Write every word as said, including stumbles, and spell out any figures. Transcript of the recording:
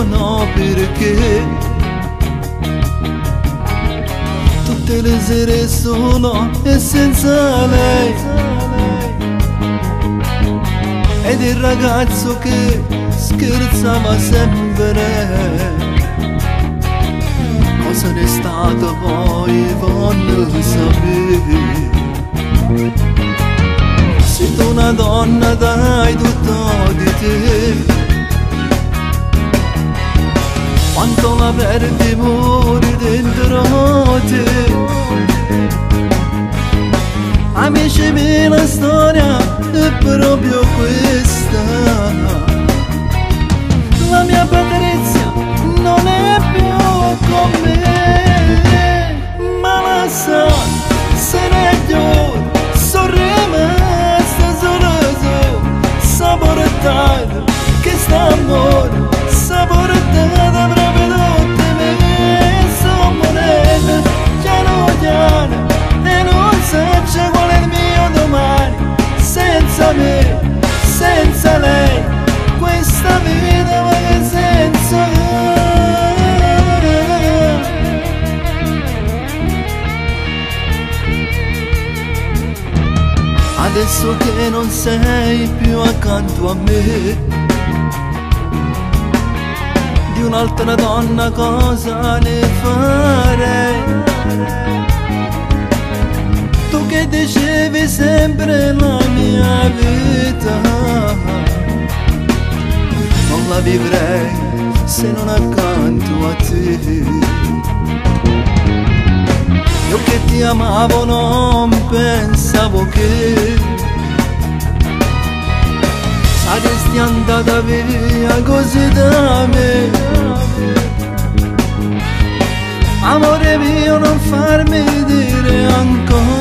no perché tutte le sere solo e senza lei, ed il ragazzo che scherzava sempre. Cosa ne è stato poi voglio sapere. Se tu una donna dai tutto di te, quanto la perdi muri dentro te. Amici, la storia è proprio questa. La mia Patrizia non è più con me, ma la sa, se ne è sono rimasta solo su, saportato che sta amore, saportato proprio tutte me, sono monete, piano piano, e non so qual è il mio domani, senza me, senza lei, questa vita ma che senso ha? Adesso che non sei più accanto a me, di un'altra donna cosa ne farei? Tu che dicevi sempre la mia vita, non la vivrei se non accanto a te. Io che ti amavo non pensavo che saresti andata via così da me. Amore mio, non farmi dire ancora